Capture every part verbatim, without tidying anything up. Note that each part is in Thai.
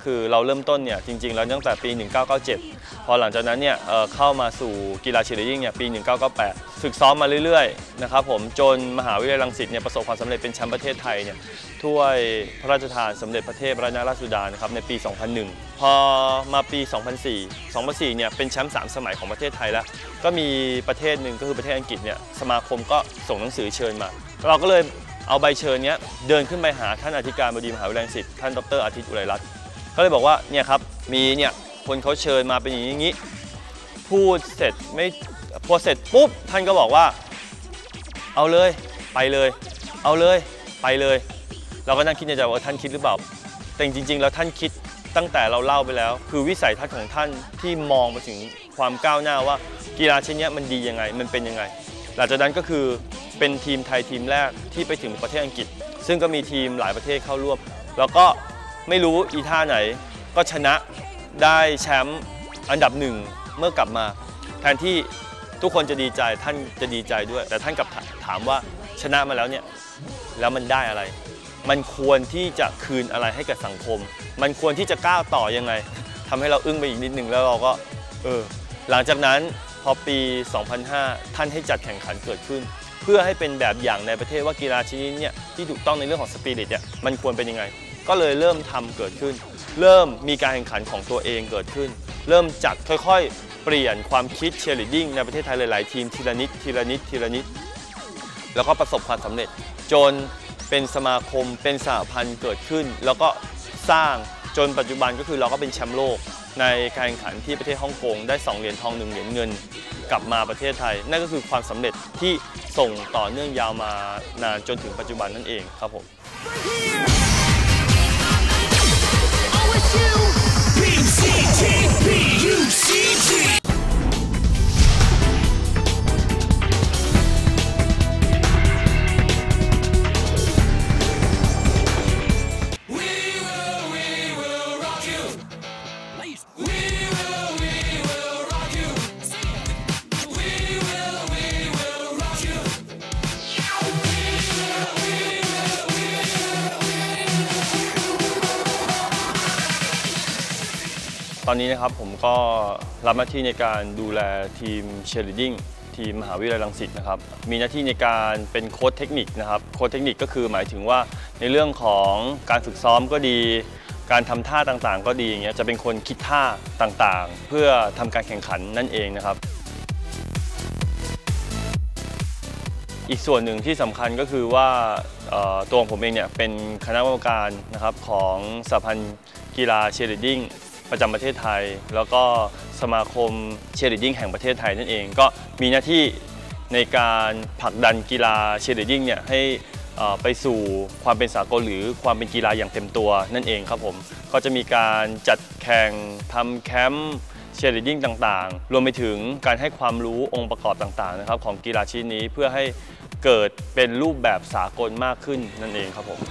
คือเราเริ่มต้นเนี่ยจริงๆแล้วตั้งแต่ปีหนึ่งเก้าเก้าเจ็ดพอหลังจากนั้นเนี่ยเข้ามาสู่กีฬาเชียร์ลีดดิ้งเนี่ยปีหนึ่งเก้าเก้าแปดฝึกซ้อมมาเรื่อยๆนะครับผมจนมหาวิทยาลัยรังสิตเนี่ยประสบความสำเร็จเป็นแชมป์ประเทศไทยเนี่ยถ้วยพระราชทานสมเด็จพระเทพรัตนราชสุดานะครับในปี สองพันหนึ่ง พอมาปี สองพันสี่ สองพันสี่ เนี่ยเป็นแชมป์สามสมัยของประเทศไทยแล้วก็มีประเทศหนึ่งก็คือประเทศอังกฤษเนี่ยสมาคมก็ส่งหนังสือเชิญมาเราก็เลยเอาใบเชิญนี้เดินขึ้นไปหาท่านอธิการบดีมหาวิทยาลัยรังสิตท่านดรอาทิตย์อุไรรัตน์ก็เลยบอกว่าเนี่ยครับมีเนี่ยคนเขาเชิญมาเป็นอย่างนี้พูดเสร็จไม่พอเสร็จปุ๊บท่านก็บอกว่าเอาเลยไปเลยเอาเลยไปเลยเราก็นั่งคิดในใจว่าท่านคิดหรือเปล่าแต่จริงๆแล้วท่านคิดตั้งแต่เราเล่าไปแล้วคือวิสัยทัศน์ของท่านที่มองไปถึงความก้าวหน้าว่ากีฬาชนิดนี้มันดียังไงมันเป็นยังไงหลังจากนั้นก็คือเป็นทีมไทยทีมแรกที่ไปถึงประเทศอังกฤษซึ่งก็มีทีมหลายประเทศเข้าร่วมแล้วก็ไม่รู้อีท่าไหนก็ชนะได้แชมป์อันดับหนึ่งเมื่อกลับมาแทนที่ทุกคนจะดีใจท่านจะดีใจด้วยแต่ท่านกลับถามว่าชนะมาแล้วเนี่ยแล้วมันได้อะไรมันควรที่จะคืนอะไรให้กับสังคมมันควรที่จะก้าวต่อยังไงทำให้เราอึ้งไปอีกนิดนึงแล้วเราก็เออหลังจากนั้นพอปี สองพันห้า ท่านให้จัดแข่งขันเกิดขึ้นเพื่อให้เป็นแบบอย่างในประเทศว่ากีฬาชนิดนี้ที่ถูกต้องในเรื่องของสปิริตเนี่ยมันควรเป็นยังไงก็เลยเริ่มทำเกิดขึ้นเริ่มมีการแข่งขันของตัวเองเกิดขึ้นเริ่มจัดค่อยๆเปลี่ยนความคิดเชียร์ลีดดิ้งในประเทศไทยหลายๆทีมทีละนิดทีละนิดทีละนิดแล้วก็ประสบความสำเร็จจนเป็นสมาคมเป็นสหพันธ์เกิดขึ้นแล้วก็สร้างจนปัจจุบันก็คือเราก็เป็นแชมป์โลกในการแข่งขันที่ประเทศฮ่องกงได้สองเหรียญทองหนึ่งเหรียญเงินกลับมาประเทศไทยนั่นก็คือความสำเร็จที่ส่งต่อเนื่องยาวมานานจนถึงปัจจุบันนั่นเองครับผมตอนนี้นะครับผมก็รับหน้าที่ในการดูแลทีมเชียร์ลีดดิ้งทีมมหาวิทยาลัยรังสิตนะครับมีหน้าที่ในการเป็นโค้ชเทคนิคนะครับโค้ชเทคนิคก็คือหมายถึงว่าในเรื่องของการฝึกซ้อมก็ดีการทำท่าต่างๆก็ดีอย่างเงี้ยจะเป็นคนคิดท่าต่างๆเพื่อทำการแข่งขันนั่นเองนะครับอีกส่วนหนึ่งที่สำคัญก็คือว่าตัวของผมเองเนี่ยเป็นคณะกรรมการนะครับของสหพันธ์กีฬาเชียร์ลีดดิ้งประจำประเทศไทยแล้วก็สมาคมเชียร์ลีดดิ้งแห่งประเทศไทยนั่นเองก็มีหน้าที่ในการผลักดันกีฬาเชียร์ลีดดิ้งเนี่ยให้ไปสู่ความเป็นสากลหรือความเป็นกีฬาอย่างเต็มตัวนั่นเองครับผมก็จะมีการจัดแข่งทำแคมป์เชียร์ลีดดิ้งต่างๆรวมไปถึงการให้ความรู้องค์ประกอบต่างๆนะครับของกีฬาชนิดนี้เพื่อให้เกิดเป็นรูปแบบสากลมากขึ้นนั่นเองครับผม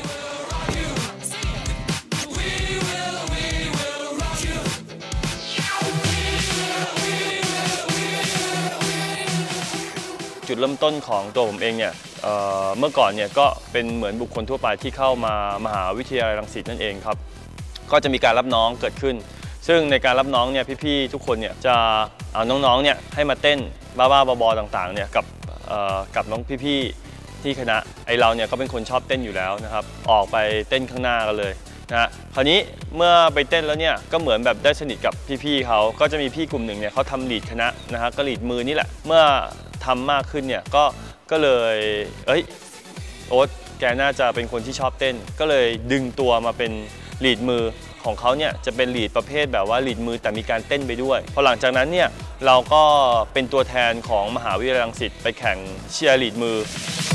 จุดเริ่มต้นของตัวผมเองเนี่ย เ, เมื่อก่อนเนี่ยก็เป็นเหมือนบุคคลทั่วไปที่เข้ามามหาวิทยาลัยรังสิตนั่นเองครับก็จะมีการรับน้องเกิดขึ้นซึ่งในการรับน้องเนี่ยพี่ๆทุกคนเนี่ยจะเอาน้องๆเนี่ยให้มาเต้นบ้าๆบอๆต่างๆเนี่ยกับกับน้องพี่ๆที่คณะไอเราเนี่ยก็เป็นคนชอบเต้นอยู่แล้วนะครับออกไปเต้นข้างหน้ากันเลยนะคราวนี้เมื่อไปเต้นแล้วเนี่ยก็เหมือนแบบได้สนิทกับพี่ๆเขาก็จะมีพี่กลุ่มหนึ่งเนี่ยเขาทำลีดคณะนะฮะก็ลีดมือนี่แหละเมื่อทำมากขึ้นเนี่ยก็ก็เลยเอ้ยโอ๊ตแกน่าจะเป็นคนที่ชอบเต้นก็เลยดึงตัวมาเป็นลีดมือของเขาเนี่ยจะเป็นลีดประเภทแบบว่าลีดมือแต่มีการเต้นไปด้วยพอหลังจากนั้นเนี่ยเราก็เป็นตัวแทนของมหาวิทยาลัยรังสิตไปแข่งเชียร์ลีดมือ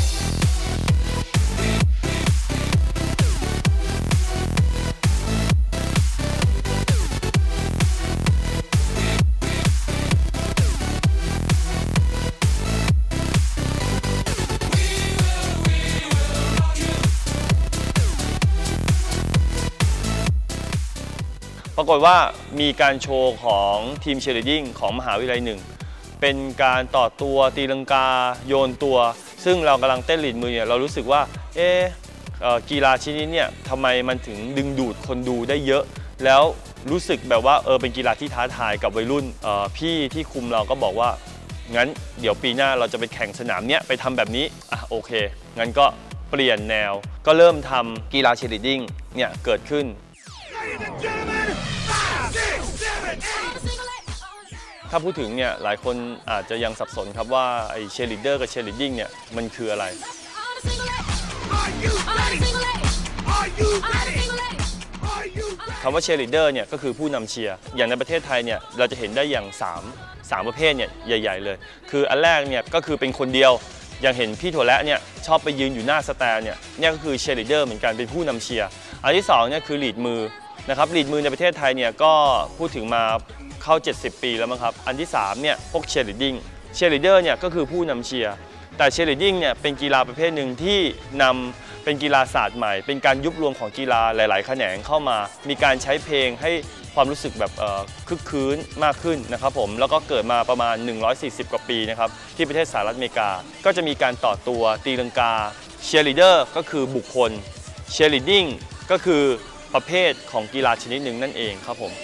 ปรากฏว่ามีการโชว์ของทีมเชียร์ลีดดิ้งของมหาวิทยาลัยหนึ่งเป็นการต่อตัวตีลังกาโยนตัวซึ่งเรากำลังเต้นลีดมือเนี่ยเรารู้สึกว่าเอ๊ะกีฬาชนิดนี้เนี่ยทำไมมันถึงดึงดูดคนดูได้เยอะแล้วรู้สึกแบบว่าเออเป็นกีฬาที่ท้าทายกับวัยรุ่นพี่ที่คุมเราก็บอกว่างั้นเดี๋ยวปีหน้าเราจะไปแข่งสนามเนี้ยไปทำแบบนี้อ่ะโอเคงั้นก็เปลี่ยนแนวก็เริ่มทำกีฬาเชียร์ลีดดิ้งเนี่ยเกิดขึ้นถ้าพูดถึงเนี่ยหลายคนอาจจะยังสับสนครับว่าไอ้เชียร์ลีดเดอร์กับเชียร์ลีดดิ้งเนี่ยมันคืออะไรคำว่าเชียร์ลีดเดอร์เนี่ยก็คือผู้นำเชียร์อย่างในประเทศไทยเนี่ยเราจะเห็นได้อย่าง3 3ประเภทเนี่ยใหญ่ๆเลยคืออันแรกเนี่ยก็คือเป็นคนเดียวอย่างเห็นพี่ถั่วและเนี่ยชอบไปยืนอยู่หน้าสแตนเนี่ยเนี่ยก็คือเชียร์ลีดเดอร์เหมือนกันเป็นผู้นำเชียร์อันที่สองเนี่ยคือลีดมือนะครับลีดมือในประเทศไทยเนี่ยก็พูดถึงมาเข้าเจ็ดสิบปีแล้วมั้งครับอันที่สามเนี่ยพวกเชียร์ลีดดิ้งเชียร์ลีดเดอร์เนี่ยก็คือผู้นำเชียร์แต่เชียร์ลีดดิ้งเนี่ยเป็นกีฬาประเภทหนึ่งที่นำเป็นกีฬาศาสตร์ใหม่เป็นการยุบรวมของกีฬาหลายๆแขนงเข้ามามีการใช้เพลงให้ความรู้สึกแบบคึกคืนมากขึ้นนะครับผมแล้วก็เกิดมาประมาณหนึ่งร้อยสี่สิบกว่าปีนะครับที่ประเทศสหรัฐอเมริกาก็จะมีการต่อตัวตีลังกาเชียร์ลีดเดอร์ก็คือบุคคลเชียร์ลีดดิ้งก็คือประเภทของกีฬาชนิดหนึ่งนั่นเองครับผม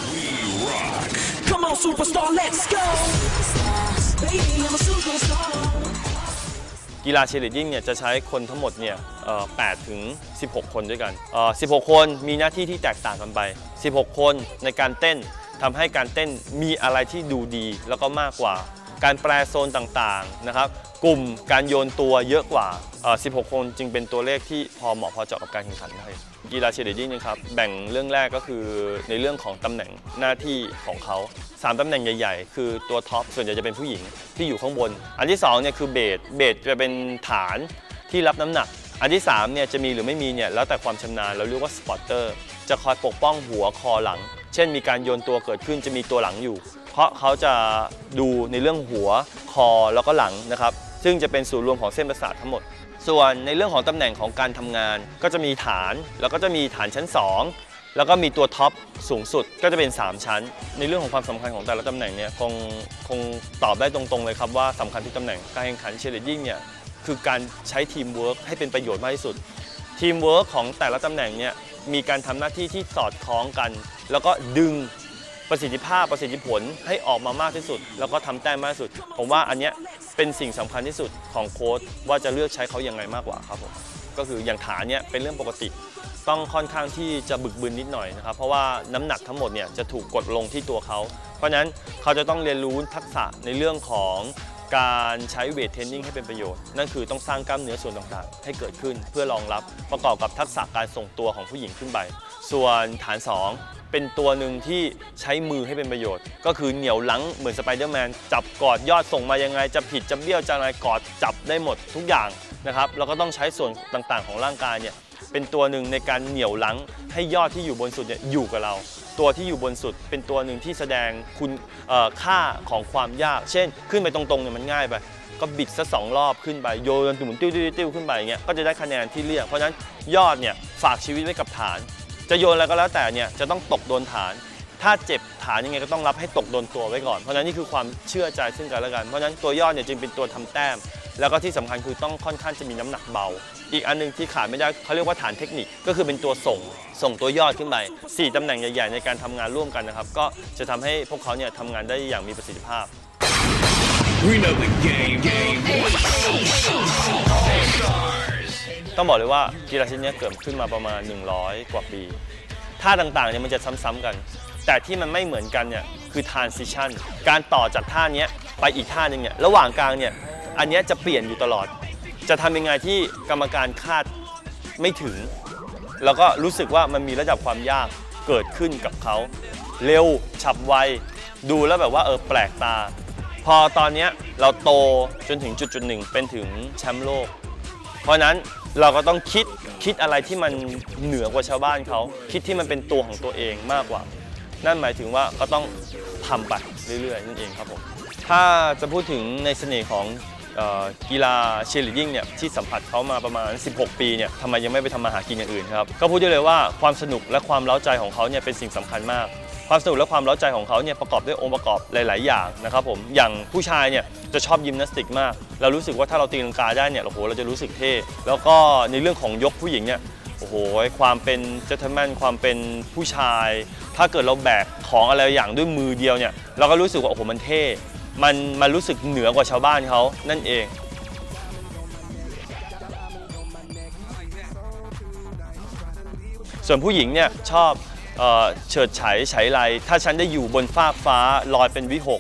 กีฬาเชียร์ลีดดิ้งเนี่ยจะใช้คนทั้งหมดเนี่ยแปดถึงสิบหกคนด้วยกันสิบหกคนมีหน้าที่ที่แตกต่างกันไปสิบหกคนในการเต้นทำให้การเต้นมีอะไรที่ดูดีแล้วก็มากกว่าการแปรโซนต่างๆนะครับกลุ่มการโยนตัวเยอะกว่าสิบหกคนจึงเป็นตัวเลขที่พอเหมาะพอเจาะกับการแข่งขันได้กีฬาเชียร์ลีดดิ้งนะครับแบ่งเรื่องแรกก็คือในเรื่องของตำแหน่งหน้าที่ของเขาสามตำแหน่งใหญ่ๆคือตัวท็อปส่วนใหญ่จะเป็นผู้หญิงที่อยู่ข้างบนอันที่สองเนี่ยคือเบสเบสจะเป็นฐานที่รับน้ำหนักอันที่สามเนี่ยจะมีหรือไม่มีเนี่ยแล้วแต่ความชำนาญเราเรียกว่าสปอตเตอร์จะคอยปกป้องหัวคอหลังเช่นมีการโยนตัวเกิดขึ้นจะมีตัวหลังอยู่เพราะเขาจะดูในเรื่องหัวคอแล้วก็หลังนะครับซึ่งจะเป็นศูนย์รวมของเส้นประสาททั้งหมดส่วนในเรื่องของตำแหน่งของการทำงานก็จะมีฐานแล้วก็จะมีฐานชั้นสองแล้วก็มีตัวท็อปสูงสุดก็จะเป็นสามชั้นในเรื่องของความสำคัญของแต่ละตำแหน่งเนี่ยคงคงตอบได้ตรงๆเลยครับว่าสำคัญทุกตำแหน่งการแข่งขันเชียร์ลีดดิ้งเนี่ยคือการใช้ทีมเวิร์กให้เป็นประโยชน์มากที่สุดทีมเวิร์กของแต่ละตำแหน่งเนี่ยมีการทำหน้าที่ที่สอดคล้องกันแล้วก็ดึงประสิทธิภาพประสิทธิผลให้ออกมามากที่สุดแล้วก็ทำแต้มมากที่สุดผมว่าอันนี้เป็นสิ่งสำคัญที่สุดของโค้ชว่าจะเลือกใช้เขาอย่างไรมากกว่าครับผมก็คืออย่างฐานเนี่ยเป็นเรื่องปกติต้องค่อนข้างที่จะบึกบึนนิดหน่อยนะครับเพราะว่าน้ำหนักทั้งหมดเนี่ยจะถูกกดลงที่ตัวเขาเพราะฉะนั้นเขาจะต้องเรียนรู้ทักษะในเรื่องของการใช้เวทเทรนนิ่งให้เป็นประโยชน์นั่นคือต้องสร้างกล้ามเนื้อส่วนต่างๆให้เกิดขึ้นเพื่อรองรับประกอบกับทักษะการส่งตัวของผู้หญิงขึ้นไปส่วนฐานสองเป็นตัวหนึ่งที่ใช้มือให้เป็นประโยชน์ก็คือเหนี่ยวลังเหมือนสไปเดอร์แมนจับกอดยอดส่งมายังไงจะผิดจะเบี้ยวจะอะไรกอดจับได้หมดทุกอย่างนะครับแล้วก็ต้องใช้ส่วนต่างๆของร่างกายเนี่ยเป็นตัวหนึ่งในการเหนี่ยวลังให้ยอดที่อยู่บนสุดเนี่ยอยู่กับเราตัวที่อยู่บนสุดเป็นตัวหนึ่งที่แสดงคุณค่าของความยากเช่นขึ้นไปตรงๆเนี่ยมันง่ายไปก็บิดซะสองรอบขึ้นไปโยนหมุนติ้วติ้วขึ้นไปอย่างเงี้ยก็จะได้คะแนนที่เรียกเพราะฉะนั้นยอดเนี่ยฝากชีวิตไว้กับฐานจะโยนอะไรก็แล้วแต่เนี่ยจะต้องตกโดนฐานถ้าเจ็บฐานยังไงก็ต้องรับให้ตกโดนตัวไว้ก่อนเพราะฉะนั้นนี่คือความเชื่อใจซึ่งกันและกันเพราะฉะนั้นตัวยอดเนี่ยจึงเป็นตัวทำแต้มแล้วก็ที่สำคัญคือต้องค่อนข้างจะมีน้ำหนักเบาอีกอันนึงที่ขาดไม่ได้เขาเรียกว่าฐานเทคนิคก็คือเป็นตัวส่งส่งตัวยอดขึ้นไปสี่ตำแหน่งใหญ่ๆในการทำงานร่วมกันนะครับก็จะทำให้พวกเขาเนี่ยทำงานได้อย่างมีประสิทธิภาพต้องบอกเลยว่ากีฬาชนิดนี้เกิดขึ้นมาประมาณหนึ่งร้อยกว่าปีท่าต่างๆเนี่ยมันจะซ้ำๆกันแต่ที่มันไม่เหมือนกันเนี่ยคือ transition การต่อจากท่านี้ไปอีกท่านึงเนี่ยระหว่างกลางเนี่ยอันนี้จะเปลี่ยนอยู่ตลอดจะทำยังไงที่กรรมการคาดไม่ถึงแล้วก็รู้สึกว่ามันมีระดับความยากเกิดขึ้นกับเขาเร็วฉับไวดูแล้วแบบว่าเออแปลกตาพอตอนนี้เราโตจนถึงจุดจุดหนึ่งเป็นถึงแชมป์โลกเพราะนั้นเราก็ต้องคิดคิดอะไรที่มันเหนือกว่าชาวบ้านเขาคิดที่มันเป็นตัวของตัวเองมากกว่านั่นหมายถึงว่าก็ต้องทำไปเรื่อยๆนั่นเองครับผมถ้าจะพูดถึงในเสน่ห์ของกีฬาเชียร์ลีดดิ้งเนี่ยที่สัมผัสเขามาประมาณสิบหกปีเนี่ยทำไมยังไม่ไปทำมาหากินอย่างอื่นครับก็พูดได้เลยว่าความสนุกและความเร้าใจของเขาเนี่ยเป็นสิ่งสำคัญมากความสนุกและความเร้าใจของเขาเนี่ยประกอบด้วยองค์ประกอบหลายๆอย่างนะครับผมอย่างผู้ชายเนี่ยจะชอบยิมนาสติกมากเรารู้สึกว่าถ้าเราตีลังกาได้เนี่ยโอ้โหเราจะรู้สึกเท่แล้วก็ในเรื่องของยกผู้หญิงเนี่ยโอ้โหความเป็นเจนเทลแมนความเป็นผู้ชายถ้าเกิดเราแบกของอะไรอย่างด้วยมือเดียวเนี่ยเราก็รู้สึกว่าโอ้โหมันเท่มันมันรู้สึกเหนือกว่าชาวบ้านเขานั่นเองส่วนผู้หญิงเนี่ยชอบเอ่อเฉิดฉายฉายไรถ้าฉันได้อยู่บนฟากฟ้าลอยเป็นวิหก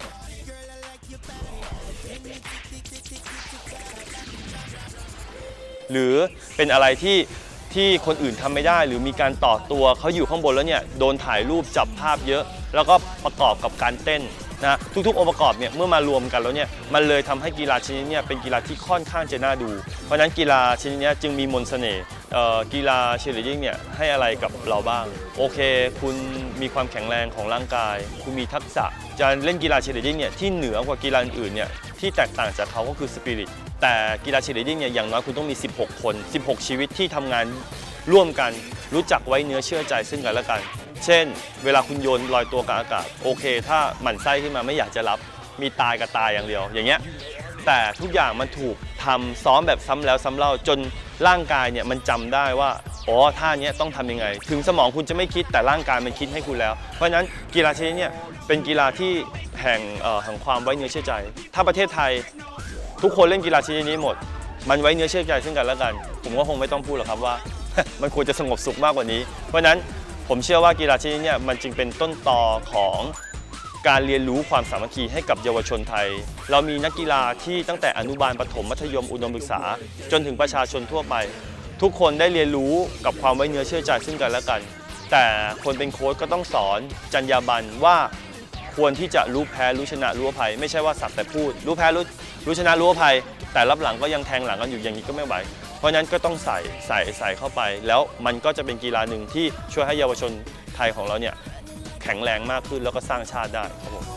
หรือเป็นอะไรที่ที่คนอื่นทำไม่ได้หรือมีการต่อตัวเขาอยู่ข้างบนแล้วเนี่ยโดนถ่ายรูปจับภาพเยอะแล้วก็ประกอบกับการเต้นนะทุกๆองค์ประกอบเนี่ยเมื่อมารวมกันแล้วเนี่ยมันเลยทำให้กีฬาชนิดนี้เป็นกีฬาที่ค่อนข้างจะน่าดูเพราะฉะนั้นกีฬาชนิดนี้จึงมีมนต์เสน่ห์กีฬาเชียร์ลีดดิ้งเนี่ยให้อะไรกับเราบ้างโอเคคุณมีความแข็งแรงของร่างกายคุณมีทักษะจะเล่นกีฬาเชียร์ลีดดิ้งเนี่ยที่เหนือกว่ากีฬาอื่นเนี่ยที่แตกต่างจากเขาก็คือสปิริตแต่กีฬาเชียร์ลีดดิ้งเนี่ยอย่างน้อยคุณต้องมีสิบหกคนสิบหกชีวิตที่ทำงานร่วมกันรู้จักไว้เนื้อเชื่อใจซึ่งกันและกันเช่นเวลาคุณโยนลอยตัวกลางอากาศโอเคถ้าหมั่นไส้ขึ้นมาไม่อยากจะรับมีตายกับตายอย่างเดียวอย่างเงี้ยแต่ทุกอย่างมันถูกทำซ้อมแบบซ้ำแล้วซ้ำเล่าจนร่างกายเนี่ยมันจำได้ว่าอ๋อท่านี้ต้องทำยังไงถึงสมองคุณจะไม่คิดแต่ร่างกายมันคิดให้คุณแล้วเพราะฉะนั้นกีฬาชนิดนี้เป็นกีฬาที่แห่งแห่งความไว้เนื้อเชื่อใจถ้าประเทศไทยทุกคนเล่นกีฬาชนิดนี้หมดมันไว้เนื้อเชื่อใจซึ่งกันและกันผมก็คงไม่ต้องพูดหรอกครับว่า มันควรจะสงบสุขมากกว่านี้เพราะฉะนั้นผมเชื่อว่ากีฬาชนิดนี้มันจึงเป็นต้นตอของการเรียนรู้ความสามัคคีให้กับเยาวชนไทยเรามีนักกีฬาที่ตั้งแต่อนุบาลประถมมัธยมอุดมศึกษาจนถึงประชาชนทั่วไปทุกคนได้เรียนรู้กับความไว้เนื้อเชื่อใจซึ่งกันและกันแต่คนเป็นโค้ชก็ต้องสอนจรรยาบรรณว่าควรที่จะรู้แพ้รู้ชนะรู้อภัยไม่ใช่ว่าสักแต่พูดรู้แพ้รู้รู้ชนะรู้อภัยแต่รับหลังก็ยังแทงหลังกันอยู่อย่างนี้ก็ไม่ไหวเพราะนั้นก็ต้องใส่ใส่ใส่เข้าไปแล้วมันก็จะเป็นกีฬาหนึ่งที่ช่วยให้เยาวชนไทยของเราเนี่ยแข็งแรงมากขึ้นแล้วก็สร้างชาติได้ครับผม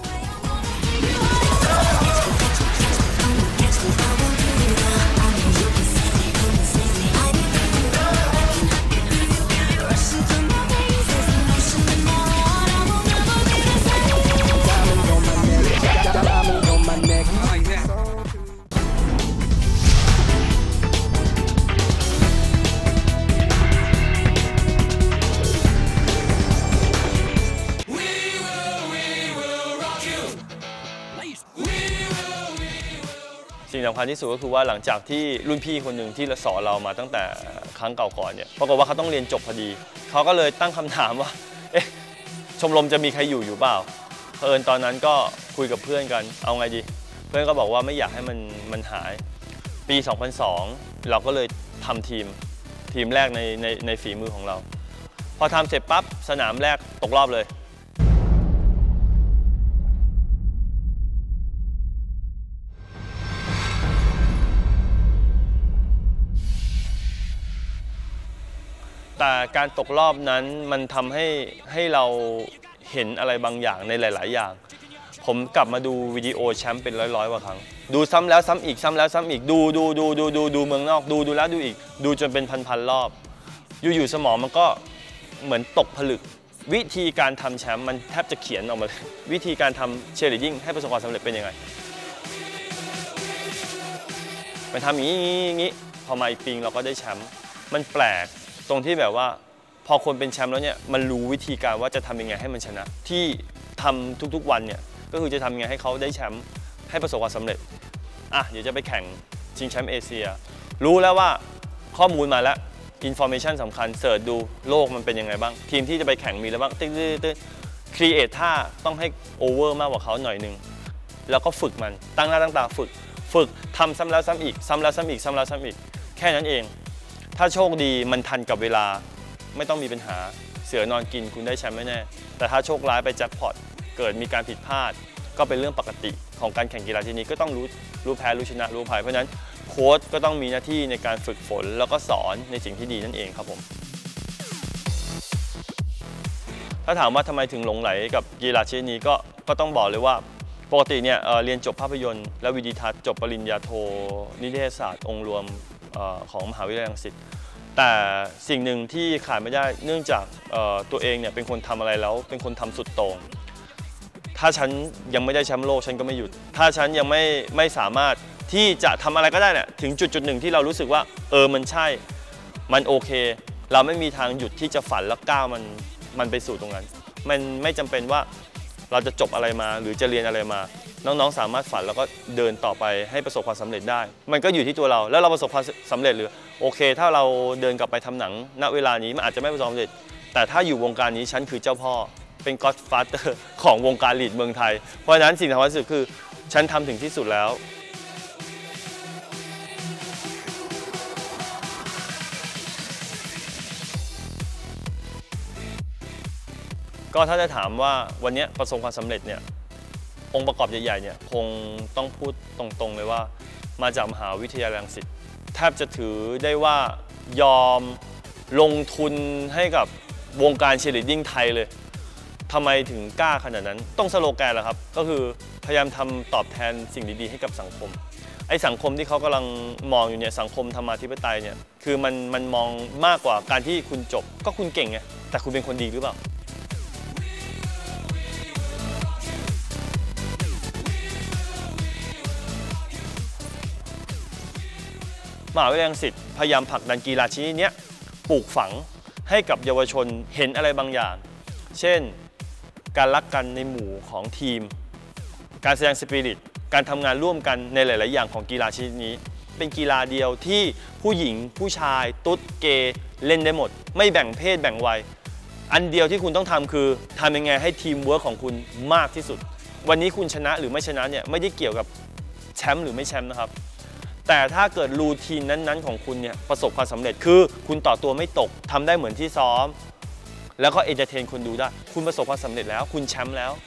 สิ่งสำคัญที่สุดก็คือว่าหลังจากที่รุ่นพี่คนหนึ่งที่สอนเรามาตั้งแต่ครั้งเก่าก่อนเนี่ยปรากฏว่าเขาต้องเรียนจบพอดีเขาก็เลยตั้งคำถามว่าเอ๊ะชมรมจะมีใครอยู่อยู่เปล่าเผอิญตอนนั้นก็คุยกับเพื่อนกันเอาไงดีเพื่อนก็บอกว่าไม่อยากให้มันมันหายปีสองพันสองเราก็เลยทำทีมทีมแรกในในในฝีมือของเราพอทำเสร็จปั๊บสนามแรกตกรอบเลยแต่การตกรอบนั้นมันทำให้ให้เราเห็นอะไรบางอย่างในหลายๆอย่างผมกลับมาดูวิดีโอแชมป์เป็นร้อยๆกว่าครั้งดูซ้ำแล้วซ้ำอีกซ้ำแล้วซ้ำอีกดูดูดูดูดูดูเมืองนอกดูดูแล้วดูอีกดูจนเป็นพันๆรอบอยู่ๆสมองมันก็เหมือนตกผลึกวิธีการทำแชมป์มันแทบจะเขียนออกมาเลยวิธีการทำเชียร์ลีดดิ้งให้ประสบความสำเร็จเป็นยังไงไปทำอย่างนี้อย่างนี้พอมาอีกปีเราก็ได้แชมป์มันแปลกตรงที่แบบว่าพอคนเป็นแชมป์แล้วเนี่ยมันรู้วิธีการว่าจะทำยังไงให้มันชนะที่ทำทุกๆวันเนี่ยก็คือจะทำยังไงให้เขาได้แชมป์ให้ประสบความสำเร็จอ่ะเดี๋ยวจะไปแข่งชิงแชมป์เอเชียรู้แล้วว่าข้อมูลมาแล้วอินฟอร์เมชันสำคัญเสิร์ชดูโลกมันเป็นยังไงบ้างทีมที่จะไปแข่งมีอะไรบ้างตึ๊ดตึ๊ดครีเอทท่าต้องให้โอเวอร์มากกว่าเขาหน่อยนึงแล้วก็ฝึกมันตั้งหน้าตั้งตาฝึกฝึกทำซ้ำแล้วซ้ำอีกซ้ำแล้วซ้ำอีกซ้ำแล้วซ้ำอีกแค่นั้นเองถ้าโชคดีมันทันกับเวลาไม่ต้องมีปัญหาเสือนอนกินคุณได้แชมป์แน่แต่ถ้าโชคร้ายไปแจ็คพอตเกิดมีการผิดพลาดก็เป็นเรื่องปกติของการแข่งกีฬาชนิดนี้ก็ต้องรู้รู้แพ้รู้ชนะรู้อภัยเพราะฉะนั้นโค้ชก็ต้องมีหน้าที่ในการฝึกฝนแล้วก็สอนในสิ่งที่ดีนั่นเองครับผมถ้าถามว่าทำไมถึงหลงไหลกับกีฬาชนิดนี้ก็ก็ต้องบอกเลยว่าปกติเนี่ยเรียนจบภาพยนตร์และวิดีทัศน์จบปริญญาโทนิเทศศาสตร์องค์รวมของมหาวิทยาลัยรังสิตแต่สิ่งหนึ่งที่ขาดไม่ได้เนื่องจากตัวเองเนี่ยเป็นคนทำอะไรแล้วเป็นคนทำสุดโต่งถ้าฉันยังไม่ได้แชมป์โลกฉันก็ไม่หยุดถ้าฉันยังไม่ไม่สามารถที่จะทำอะไรก็ได้เนี่ยถึงจุดจุดหนึ่งที่เรารู้สึกว่าเออมันใช่มันโอเคเราไม่มีทางหยุดที่จะฝันแล้วก้าวมันมันไปสู่ตรงนั้นมันไม่จำเป็นว่าเราจะจบอะไรมาหรือจะเรียนอะไรมาน้องๆสามารถฝันแล้วก็เดินต่อไปให้ประสบความสำเร็จได้มันก็อยู่ที่ตัวเราแล้วเราประสบความสำเร็จหรือโอเคถ้าเราเดินกลับไปทำหนังณเวลานี้มันอาจจะไม่ประสบความสำเร็จแต่ถ้าอยู่วงการนี้ฉันคือเจ้าพ่อเป็น Godfather ของวงการลีดเมืองไทยเพราะฉะนั้นสิ่งสำคัญที่สุดคือฉันทำถึงที่สุดแล้วก็ถ้าจะถามว่าวันนี้ประสบความสำเร็จเนี่ยองค์ประกอบใหญ่ๆเนี่ยคงต้องพูดตรงๆเลยว่ามาจากมหาวิทยาลัยรังสิตแทบจะถือได้ว่ายอมลงทุนให้กับวงการเชียร์ลีดดิ้งไทยเลยทำไมถึงกล้าขนาดนั้นต้องสโลแกนแหละครับก็คือพยายามทำตอบแทนสิ่งดีๆให้กับสังคมไอ้สังคมที่เขากำลังมองอยู่เนี่ยสังคมธรรมาธิปไตยเนี่ยคือมันมันมองมากกว่าการที่คุณจบก็คุณเก่งไงแต่คุณเป็นคนดีหรือเปล่ามหาวิทยาลัยรังสิตพยายามผลักดันกีฬาชนิดนี้ปลูกฝังให้กับเยาวชนเห็นอะไรบางอย่างเช่นการรักกันในหมู่ของทีมการแสดงสปิริตการทำงานร่วมกันในหลายๆอย่างของกีฬาชนิดนี้เป็นกีฬาเดียวที่ผู้หญิงผู้ชายตุ๊ดเกย์เล่นได้หมดไม่แบ่งเพศแบ่งวัยอันเดียวที่คุณต้องทำคือทำยังไงให้ทีมเวิร์คของคุณมากที่สุดวันนี้คุณชนะหรือไม่ชนะเนี่ยไม่ได้เกี่ยวกับแชมป์หรือไม่แชมป์นะครับแต่ถ้าเกิดรูทีนนั้นๆของคุณเนี่ยประสบความสำเร็จคือคุณต่อตัวไม่ตกทำได้เหมือนที่ซ้อมแล้วก็เอนเตอร์เทนคนดูได้คุณประสบความสำเร็จแล้วคุณแชมป์แล้ว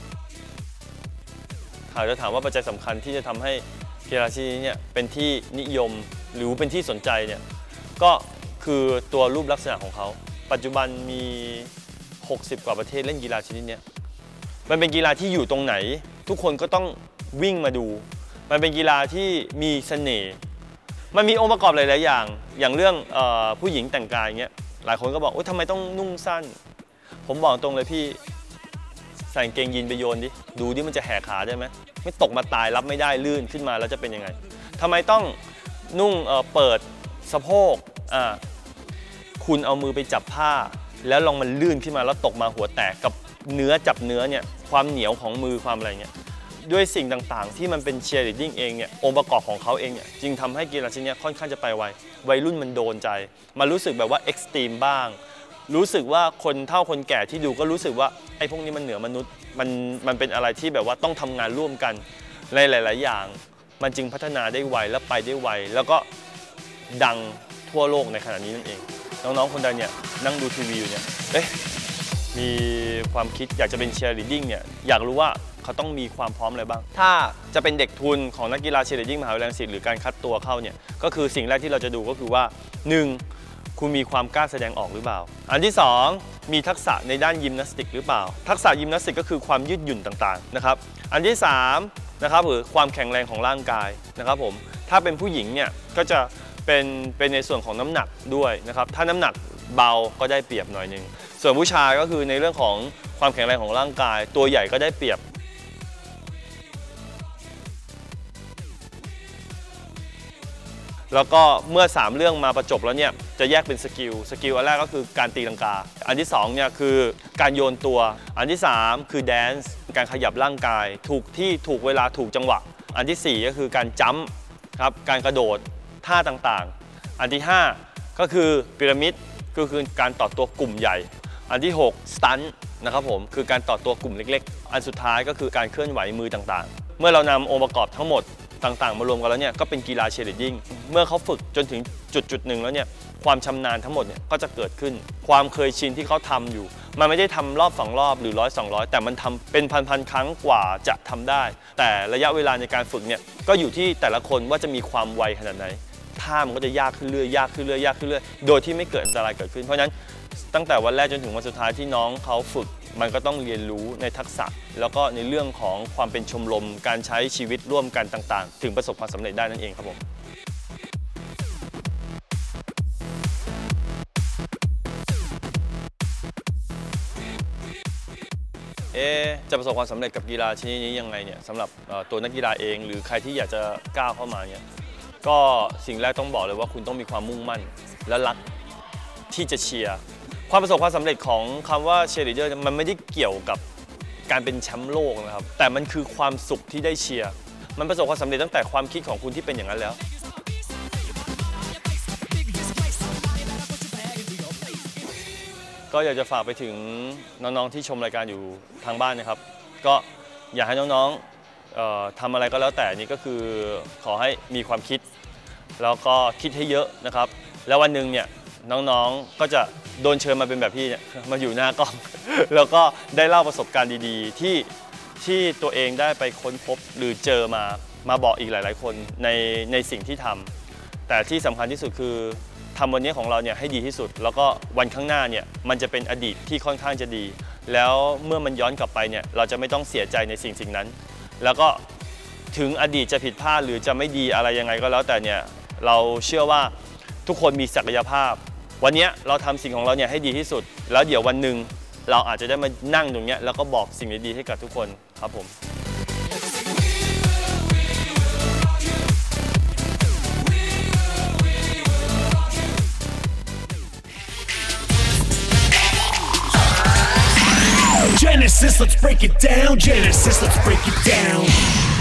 หากจะถามว่าปัจจัยสำคัญที่จะทำให้กีฬาชนิดนี้เนี่ยเป็นที่นิยมหรือเป็นที่สนใจเนี่ยก็คือตัวรูปลักษณะของเขาปัจจุบันมีหกสิบกว่าประเทศเล่นกีฬาชนิดนี้มันเป็นกีฬาที่อยู่ตรงไหนทุกคนก็ต้องวิ่งมาดูมันเป็นกีฬาที่มีเสน่ห์มันมีองค์ประกอบหลายๆอย่างอย่างเรื่องเอ่อผู้หญิงแต่งกายอย่างเงี้ยหลายคนก็บอกโอ๊ยทำไมต้องนุ่งสั้นผมบอกตรงเลยพี่ใส่กางเกงยีนไปโยนดิดูดิมันจะแหกขาได้ไหมไม่ตกมาตายรับไม่ได้ลื่นขึ้นมาแล้วจะเป็นยังไงทำไมต้องนุ่งเอ่อเปิดสะโพกอ่าคุณเอามือไปจับผ้าแล้วลองมันลื่นขึ้นมาแล้วตกมาหัวแตกกับเนื้อจับเนื้อเนี่ยความเหนียวของมือความอะไรเงี้ยด้วยสิ่งต่างๆที่มันเป็นเชียร์ลีดดิ้งเองเนี่ยองค์ประกอบของเขาเองเนี่ยจึงทำให้กีฬาชนิดนี้ค่อนข้างจะไปไววัยรุ่นมันโดนใจมารู้สึกแบบว่าเอ็กซ์ตรีมบ้างรู้สึกว่าคนเฒ่าคนแก่ที่ดูก็รู้สึกว่าไอ้พวกนี้มันเหนือมนุษย์มันมันเป็นอะไรที่แบบว่าต้องทำงานร่วมกันในหลายๆอย่างมันจึงพัฒนาได้ไวและไปได้ไวแล้วก็ดังทั่วโลกในขณะนี้นั่นเองน้องๆคนใดเนี่ยนั่งดูทีวีอยู่เนี่ยเอ๊ะมีความคิดอยากจะเป็นเชียร์ลีดดิ้งเนี่ยอยากรู้ว่าเขาต้องมีความพร้อมอะไรบ้างถ้าจะเป็นเด็กทุนของนักกีฬาเชียร์ลีดดิ้งมหาวิทยาลัยรังสิตหรือการคัดตัวเข้าเนี่ยก็คือสิ่งแรกที่เราจะดูก็คือว่าหนึ่งคุณมีความกล้าแสดงออกหรือเปล่าอันที่สองมีทักษะในด้านยิมนาสติกหรือเปล่าทักษะยิมนาสติกก็คือความยืดหยุ่นต่างๆนะครับอันที่สามนะครับหรือความแข็งแรงของร่างกายนะครับผมถ้าเป็นผู้หญิงเนี่ยก็จะเป็นเป็นในส่วนของน้ำหนักด้วยนะครับถ้าน้ำหนักเบาก็ได้เปรียบหน่อยนึงส่วนผู้ชายก็คือในเรื่องของความแข็งแรงของร่างกายตัวใหญ่ก็ได้เปรียบแล้วก็เมื่อสามเรื่องมาประจบแล้วเนี่ยจะแยกเป็นสกิลสกิลอันแรกก็คือการตีลังกาอันที่สองเนี่ยคือการโยนตัวอันที่สามคือแดนซ์การขยับร่างกายถูกที่ถูกเวลาถูกจังหวะอันที่สี่ก็คือการจัมป์ครับการกระโดดท่าต่างๆอันที่ห้าก็คือพีระมิดก็คือการต่อตัวกลุ่มใหญ่อันที่หกสตันท์นะครับผมคือการต่อตัวกลุ่มเล็กๆอันสุดท้ายก็คือการเคลื่อนไหวมือต่างๆเมื่อเรานำองค์ประกอบทั้งหมดต่างๆมารวมกันแล้วเนี่ยก็เป็นกีฬาเชียร์ลีดดิ้งเมื่อเขาฝึกจนถึงจุดจุดหนึ่งแล้วเนี่ยความชำนาญทั้งหมดเนี่ยก็จะเกิดขึ้นความเคยชินที่เขาทำอยู่มันไม่ได้ทำรอบสองรอบหรือร้อยสองร้อยแต่มันทำเป็นพันๆครั้งกว่าจะทำได้แต่ระยะเวลาในการฝึกเนี่ยก็อยู่ที่แต่ละคนว่าจะมีความไวขนาดไหนท่ามันก็จะยากขึ้นเรื่อยยากขึ้นเรื่อยยากขึ้นเรื่อยโดยที่ไม่เกิดอันตรายเกิดขึ้นเพราะฉะนั้นตั้งแต่วันแรกจนถึงวันสุดท้ายที่น้องเขาฝึกมันก็ต้องเรียนรู้ในทักษะแล้วก็ในเรื่องของความเป็นชมรมการใช้ชีวิตร่วมกันต่างๆถึงประสบความสำเร็จได้นั่นเองครับผมเอ๊ะจะประสบความสำเร็จกับกีฬาชนิดนี้ยังไงเนี่ยสำหรับตัวนักกีฬาเองหรือใครที่อยากจะก้าวเข้ามาเนี่ยก็สิ่งแรกต้องบอกเลยว่าคุณต้องมีความมุ่งมั่นและรักที่จะเชียร์ความประสบความสำเร็จของคำว่าเชียร์ลีดเดอร์มันไม่ได้เกี่ยวกับการเป็นแชมป์โลกนะครับแต่มันคือความสุขที่ได้เชียร์มันประสบความสำเร็จตั้งแต่ความคิดของคุณที่เป็นอย่างนั้นแล้วก็อยากจะฝากไปถึงน้องๆที่ชมรายการอยู่ทางบ้านนะครับก็อยากให้น้องๆทำอะไรก็แล้วแต่นี่ก็คือขอให้มีความคิดแล้วก็คิดให้เยอะนะครับแล้ววันหนึ่งเนี่ยน้องๆก็จะโดนเชิญมาเป็นแบบพี่เนี่ยมาอยู่หน้ากล้อง แล้วก็ได้เล่าประสบการณ์ดีๆที่ที่ตัวเองได้ไปค้นพบหรือเจอมามาบอกอีกหลายๆคนในในสิ่งที่ทำแต่ที่สำคัญที่สุดคือทำวันนี้ของเราเนี่ยให้ดีที่สุดแล้วก็วันข้างหน้าเนี่ยมันจะเป็นอดีตที่ค่อนข้างจะดีแล้วเมื่อมันย้อนกลับไปเนี่ยเราจะไม่ต้องเสียใจในสิ่งสิ่งนั้นแล้วก็ถึงอดีตจะผิดพลาดหรือจะไม่ดีอะไรยังไงก็แล้วแต่เนี่ยเราเชื่อว่าทุกคนมีศักยภาพวันนี้เราทำสิ่งของเราเนี่ยให้ดีที่สุดแล้วเดี๋ยววันหนึ่งเราอาจจะได้มานั่งตรงนี้แล้วก็บอกสิ่งดีๆให้กับทุกคนครับผม Genesis, let's break it down. Genesis, let's break it down.